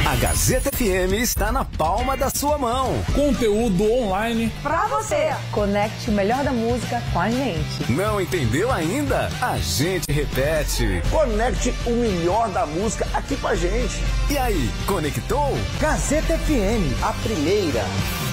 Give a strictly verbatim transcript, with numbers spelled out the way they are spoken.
A Gazeta F M está na palma da sua mão. Conteúdo online pra você. Conecte o melhor da música com a gente. Não entendeu ainda? A gente repete. Conecte o melhor da música aqui com a gente. E aí, conectou? Gazeta F M, a primeira.